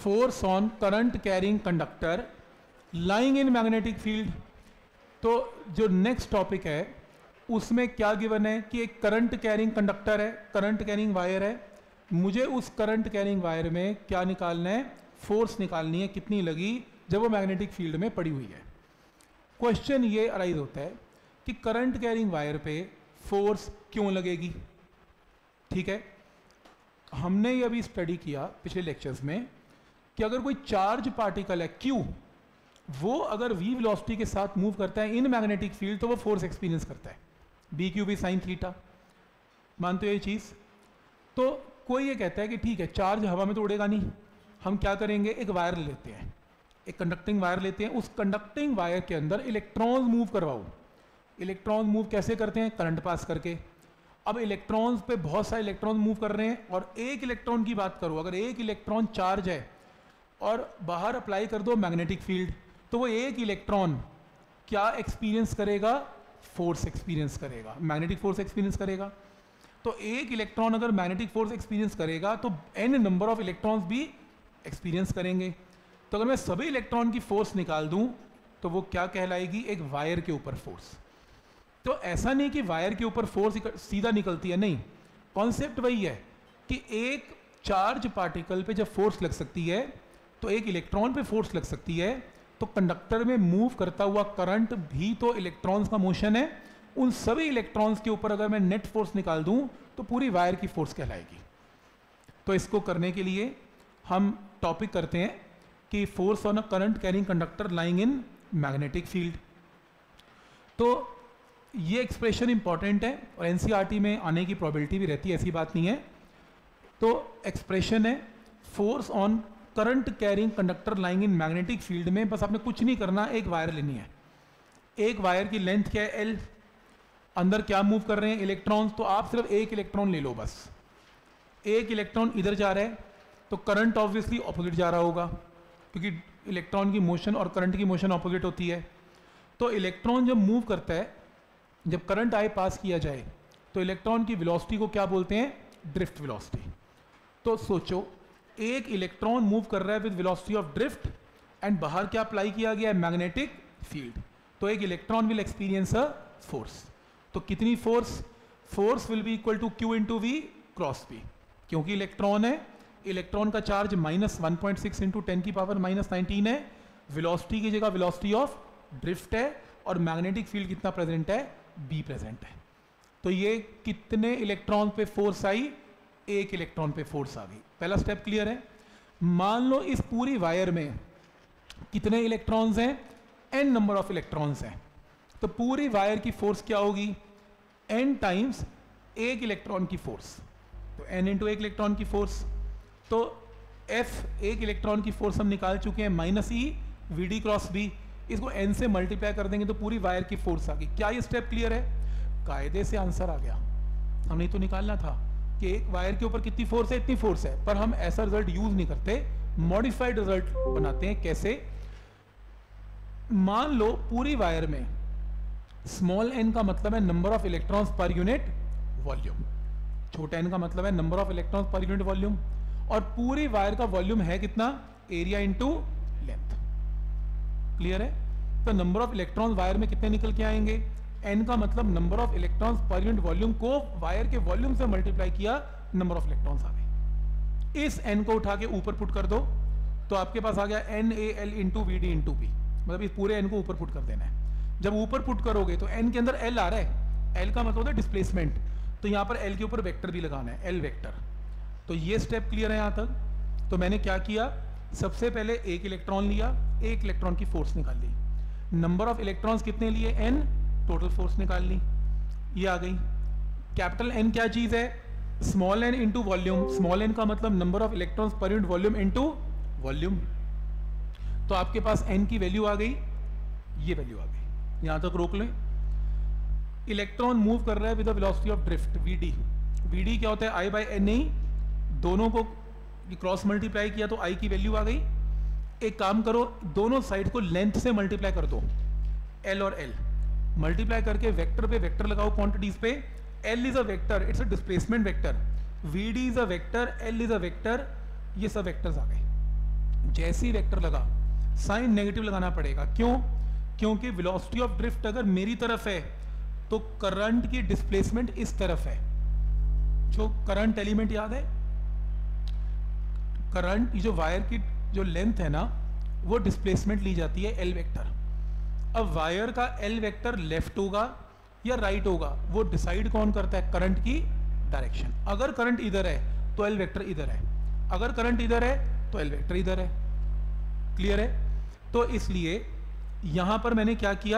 Force on current carrying conductor lying in magnetic field. तो जो next topic है उसमें क्या गिवन है कि एक करंट कैरिंग कंडक्टर है, करंट कैरिंग वायर है, मुझे उस करंट कैरिंग वायर में क्या निकालना है, फोर्स निकालनी है, कितनी लगी जब वो मैग्नेटिक फील्ड में पड़ी हुई है। क्वेश्चन ये अराइज होता है कि करंट कैरिंग वायर पे फोर्स क्यों लगेगी। ठीक है, हमने ये अभी स्टडी किया पिछले लेक्चर्स में कि अगर कोई चार्ज पार्टिकल है Q, वो अगर v वेलोसिटी के साथ मूव करता है इन मैग्नेटिक फील्ड तो वो फोर्स एक्सपीरियंस करता है, BQ साइन थीटा। मानते हो ये चीज़? तो कोई ये कहता है कि ठीक है चार्ज हवा में तो उड़ेगा नहीं, हम क्या करेंगे, एक वायर लेते हैं, एक कंडक्टिंग वायर लेते हैं, उस कंडक्टिंग वायर के अंदर इलेक्ट्रॉन्स मूव करवाओ। इलेक्ट्रॉन्स मूव कैसे करते हैं, करंट पास करके। अब इलेक्ट्रॉन्स पे बहुत सारे इलेक्ट्रॉन मूव कर रहे हैं और एक इलेक्ट्रॉन की बात करो, अगर एक इलेक्ट्रॉन चार्ज है और बाहर अप्लाई कर दो मैग्नेटिक फील्ड, तो वो एक इलेक्ट्रॉन क्या एक्सपीरियंस करेगा, फोर्स एक्सपीरियंस करेगा, मैग्नेटिक फोर्स एक्सपीरियंस करेगा। तो एक इलेक्ट्रॉन अगर मैग्नेटिक फोर्स एक्सपीरियंस करेगा तो n नंबर ऑफ इलेक्ट्रॉन्स भी एक्सपीरियंस करेंगे। तो अगर मैं सभी इलेक्ट्रॉन की फोर्स निकाल दूं तो वो क्या कहलाएगी, एक वायर के ऊपर फोर्स। तो ऐसा नहीं कि वायर के ऊपर फोर्स सीधा निकलती है, नहीं, कॉन्सेप्ट वही है कि एक चार्ज पार्टिकल पे जब फोर्स लग सकती है तो एक इलेक्ट्रॉन पे फोर्स लग सकती है, तो कंडक्टर में मूव करता हुआ करंट भी तो इलेक्ट्रॉन्स का मोशन है, उन सभी इलेक्ट्रॉन्स के ऊपर अगर मैं नेट फोर्स निकाल दूं तो पूरी वायर की फोर्स कहलाएगी। तो इसको करने के लिए हम टॉपिक करते हैं कि force on a current carrying conductor lying in magnetic field. तो ये एक्सप्रेशन इंपॉर्टेंट है और एनसीईआरटी में आने की प्रोबेबिलिटी भी रहती है, ऐसी बात नहीं है। तो एक्सप्रेशन है force on current carrying conductor lying in magnetic field में बस आपने कुछ नहीं करना, एक वायर लेनी है। एक वायर की लेंथ क्या है, L, अंदर क्या मूव कर रहे हैं, इलेक्ट्रॉन्स, तो आप सिर्फ एक इलेक्ट्रॉन ले लो बस। एक इलेक्ट्रॉन इधर जा रहा है तो करंट ऑब्वियसली ऑपोजिट जा रहा होगा, क्योंकि इलेक्ट्रॉन की मोशन और करंट की मोशन ऑपोजिट होती है। तो इलेक्ट्रॉन जब मूव करता है, जब करंट आए पास किया जाए, तो इलेक्ट्रॉन की वेलोसिटी को क्या बोलते हैं, ड्रिफ्ट वेलोसिटी। तो सोचो एक इलेक्ट्रॉन मूव कर रहा है with velocity of drift and बाहर क्या अप्लाई किया गया है, मैग्नेटिक फील्ड, तो एक electron will experience a force. तो कितनी force, force will be equal to Q into V cross P, क्योंकि इलेक्ट्रॉन है, इलेक्ट्रॉन का चार्ज -1.6 इंटू 10⁻⁻19 है, वेलोसिटी की जगह वेलोसिटी ऑफ ड्रिफ्ट है और मैग्नेटिक फील्ड कितना प्रेजेंट है, B प्रेजेंट है। तो ये कितने इलेक्ट्रॉन पे फोर्स आई, एक इलेक्ट्रॉन पे फोर्स आ गई। पहला स्टेप क्लियर है। मान लो इस पूरी वायर में कितने इलेक्ट्रॉन्स हैं, n नंबर ऑफ इलेक्ट्रॉन्स हैं, तो पूरी वायर की फोर्स क्या होगी, n टाइम्स एक इलेक्ट्रॉन की फोर्स, तो n इंटू एक इलेक्ट्रॉन की फोर्स। तो F एक इलेक्ट्रॉन की फोर्स हम निकाल चुके हैं, -E VD क्रॉस B, इसको n से मल्टीप्लाई कर देंगे तो पूरी वायर की फोर्स आ गई। क्या ये स्टेप क्लियर है? कायदे से आंसर आ गया। हमने तो निकालना था कि एक वायर के ऊपर कितनी फोर्स है, इतनी फोर्स है, पर हम ऐसा रिजल्ट यूज नहीं करते, मॉडिफाइड रिजल्ट बनाते हैं। कैसे? मान लो पूरी वायर में स्मॉल n का मतलब है नंबर ऑफ इलेक्ट्रॉन्स पर यूनिट वॉल्यूम, छोटा n का मतलब है नंबर ऑफ इलेक्ट्रॉन्स पर यूनिट वॉल्यूम, और पूरी वायर का वॉल्यूम है कितना, एरिया इंटू लेंथ। क्लियर है? तो नंबर ऑफ इलेक्ट्रॉन्स वायर में कितने निकल के आएंगे, n का मतलब नंबर ऑफ इलेक्ट्रॉन्स पर यूनिट वॉल्यूम को वायर के वॉल्यूम से मल्टीप्लाई किया, नंबर ऑफ इलेक्ट्रॉन्स आ गए। इस n को उठा के ऊपर पुट कर दो तो आपके पास आ गया NaL into VD into P, मतलब इस पूरे n को ऊपर पुट कर देना है। जब ऊपर पुट करोगे तो n के अंदर L आ रहा है, L का मतलब होता है डिस्प्लेसमेंट, तो यहां पर L के ऊपर वेक्टर भी लगाना है, L वेक्टर। तो ये स्टेप क्लियर है यहां तक। तो मैंने क्या किया, सबसे पहले एक इलेक्ट्रॉन लिया, एक इलेक्ट्रॉन की फोर्स निकाल ली, नंबर ऑफ इलेक्ट्रॉन्स कितने लिए, n, टोटल फोर्स निकाल ली, ये आ गई। कैपिटल N क्या चीज है, small n into volume, small n का मतलब नंबर ऑफ इलेक्ट्रॉन्स पर यूनिट वॉल्यूम इंटू वॉल्यूम। तो आपके पास n की वैल्यू आ गई, ये वैल्यू आ गई, यहां तक रोक लें। इलेक्ट्रॉन मूव कर रहा है with the velocity of drift VD, VD क्या होता है, I/NA, दोनों को क्रॉस मल्टीप्लाई किया तो I की वैल्यू आ गई। एक काम करो, दोनों साइड को लेंथ से मल्टीप्लाई कर दो, L और L मल्टीप्लाई करके वेक्टर पे वेक्टर लगाओ, क्वांटिटीज पे। L is a vector, it's a displacement vector, VD is a vector, L is a vector, ये सब वेक्टर्स आ गए। जैसे ही वेक्टर लगा साइन नेगेटिव लगाना पड़ेगा। क्यों? क्योंकि वेलोसिटी ऑफ ड्रिफ्ट अगर मेरी तरफ है तो करंट की डिस्प्लेसमेंट इस तरफ है। जो करंट एलिमेंट याद है, करंट, ये जो वायर की जो लेंथ है ना, वो डिस्प्लेसमेंट ली जाती है एल वेक्टर। अब वायर का एल वेक्टर लेफ्ट होगा या राइट होगा, वो डिसाइड कौन करता है? करंट की डायरेक्शन। अगर करंट इधर है तो एल वेक्टर इधर है, अगर करंट इधर है तो एल वेक्टर इधर है। क्लियर है? तो इसलिए यहां पर मैंने क्या किया,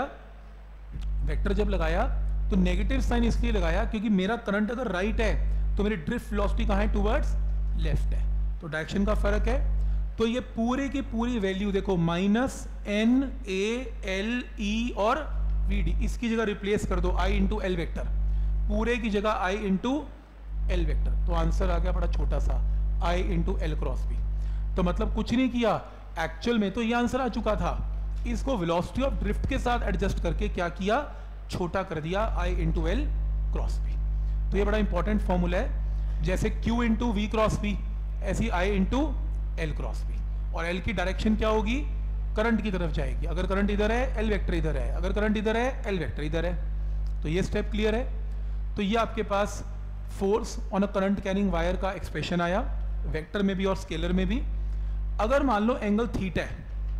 वेक्टर जब लगाया तो नेगेटिव साइन इसलिए लगाया क्योंकि मेरा करंट अगर राइट है तो मेरी ड्रिफ्ट वेलोसिटी कहां है? टुवर्ड्स लेफ्ट है, तो डायरेक्शन का फर्क है। तो ये पूरे की पूरी वैल्यू देखो minus N A L E और वी डी, इसकी जगह रिप्लेस कर दो आई इंटू एल वेक्टर, पूरे की जगह आई इंटू एल वेक्टर, तो आंसर आ गया बड़ा छोटा सा I into L cross B. तो मतलब कुछ नहीं किया, एक्चुअल में तो ये आंसर आ चुका था, इसको वेलोसिटी ऑफ ड्रिफ्ट के साथ एडजस्ट करके क्या किया? छोटा कर दिया I into L cross B. तो ये बड़ा इंपॉर्टेंट फॉर्मूला है, जैसे Q into V cross B ऐसी I into L cross B, और एल की डायरेक्शन क्या होगी? करंट की तरफ जाएगी। अगर करंट इधर है एल वेक्टर इधर है, अगर करंट इधर है एल वेक्टर इधर है। तो ये स्टेप क्लियर है। तो ये आपके पास force on a current carrying wire का एक्सप्रेशन आया, वेक्टर में भी और स्केलर में भी। अगर मान लो एंगल थीटा है,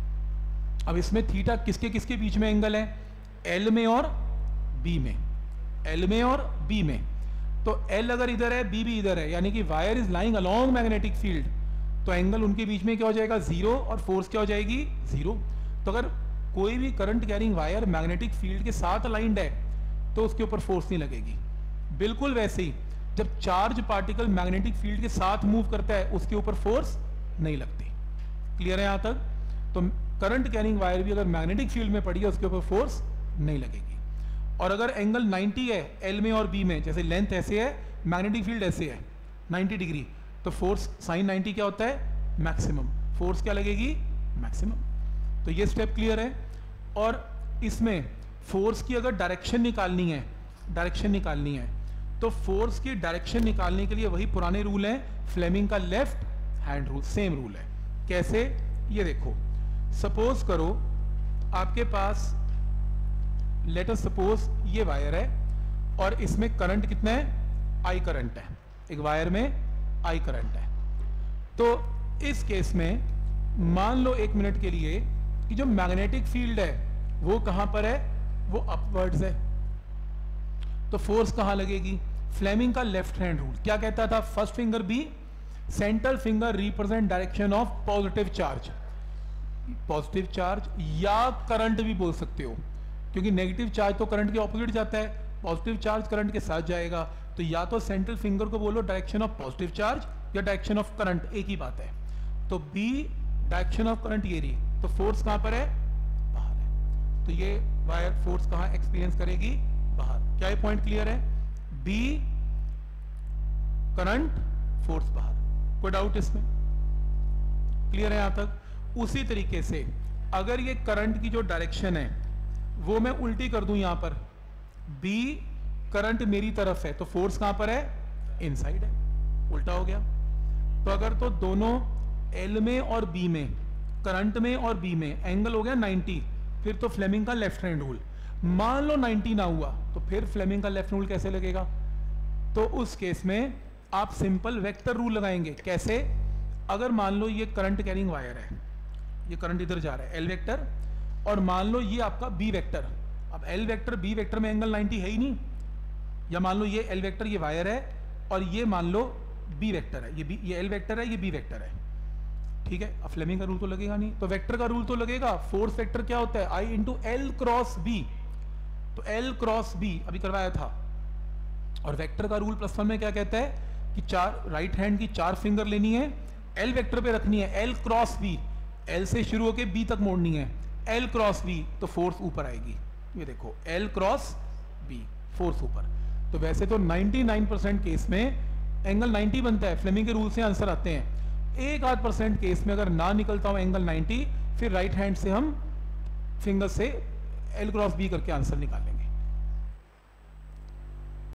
अब इसमें थीटा किसके किसके बीच में एंगल है? एल में और बी में, एल में और बी में। तो एल अगर इधर है बी भी इधर है, यानी कि wire is lying along magnetic field, तो एंगल उनके बीच में क्या हो जाएगा? जीरो, और फोर्स क्या हो जाएगी? जीरो। तो अगर कोई भी current carrying wire magnetic field के साथ अलाइंड है तो उसके ऊपर फोर्स नहीं लगेगी। बिल्कुल वैसे ही जब चार्ज पार्टिकल मैग्नेटिक फील्ड के साथ मूव करता है उसके ऊपर फोर्स नहीं लगती। क्लियर है यहां तक? तो करंट कैरिंग वायर भी अगर मैग्नेटिक फील्ड में पड़ी है उसके ऊपर फोर्स नहीं लगेगी। और अगर एंगल 90 है एल में और बी में, जैसे लेंथ ऐसे है मैग्नेटिक फील्ड ऐसे है 90 डिग्री, तो फोर्स साइन 90 क्या होता है? मैक्सिमम। फोर्स क्या लगेगी? मैक्सिमम। तो ये स्टेप क्लियर है। और इसमें फोर्स की अगर डायरेक्शन निकालनी है, डायरेक्शन निकालनी है तो फोर्स की डायरेक्शन निकालने के लिए वही पुराने रूल हैं, फ्लेमिंग का left hand rule, same rule है। कैसे? ये देखो, सपोज करो आपके पास, लेट अस सपोज ये वायर है और इसमें करंट कितना है? आई करंट है, एक वायर में आई करंट है। तो इस केस में मान लो एक मिनट के लिए कि जो मैग्नेटिक फील्ड है वो कहां पर है? वो अपवर्ड्स है। तो फोर्स कहां लगेगी? फ्लेमिंग का लेफ्ट हैंड रूल क्या कहता था? First finger B, central finger represent direction of positive charge, positive charge या करंट भी बोल सकते हो, क्योंकि नेगेटिव चार्ज तो करंट के ऑपोजिट जाता है, पॉजिटिव चार्ज करंट के साथ जाएगा। तो या तो सेंट्रल फिंगर को बोलो डायरेक्शन ऑफ पॉजिटिव चार्ज या डायरेक्शन ऑफ करंट, एक ही बात है। तो बी डायरेक्शन ऑफ करंट ये रही, तो फोर्स कहां पर है? बाहर है। तो ये वायर फोर्स कहां एक्सपीरियंस करेगी? बाहर। क्या ये पॉइंट क्लियर है? बी करंट, फोर्स बाहर। कोई डाउट इसमें? क्लियर है यहां तक? उसी तरीके से अगर ये करंट की जो डायरेक्शन है वो मैं उल्टी कर दूं, यहां पर बी करंट मेरी तरफ है तो फोर्स कहां पर है? इनसाइड है, उल्टा हो गया। तो अगर तो दोनों एल में और बी में, करंट में और बी में एंगल हो गया 90, फिर तो फ्लेमिंग का लेफ्ट हैंड रूल। मान लो 90 ना हुआ तो फिर फ्लेमिंग का लेफ्ट रूल कैसे लगेगा? तो उस केस में आप सिंपल वेक्टर रूल लगाएंगे। कैसे? अगर मान लो ये करंट कैरिंग वायर है, ये करंट इधर जा रहा है एल वेक्टर, और मान लो ये आपका बी वेक्टर। अब एल वेक्टर बी वेक्टर में एंगल 90 है ही नहीं, या मान लो ये एल वेक्टर ये वायर है और ये मान लो बी वेक्टर है, ये एल वेक्टर है, ये बी वेक्टर है। ठीक है, अब फ्लेमिंग का रूल तो लगेगा नहीं, तो वेक्टर का रूल तो लगेगा। फोर्स वेक्टर क्या होता है? I into L cross B. तो एल क्रॉस बी अभी करवाया था। और वेक्टर का रूल +1 में क्या कहता है कि चार राइट हैंड की 4 फिंगर लेनी है, एल वेक्टर पे रखनी है, एल क्रॉस बी, एल से शुरू होकर बी तक मोड़नी है, एल क्रॉस बी, तो फोर्स ऊपर आएगी। ये देखो एल क्रॉस बी, फोर्स ऊपर। तो वैसे तो 99% केस में एंगल 90 बनता है, फ्लेमिंग के रूल से आंसर आते हैं। 1-8% केस में अगर ना निकलता हो एंगल 90, फिर राइट हैंड से हम फिंगर से एल क्रॉस बी करके आंसर निकालेंगे।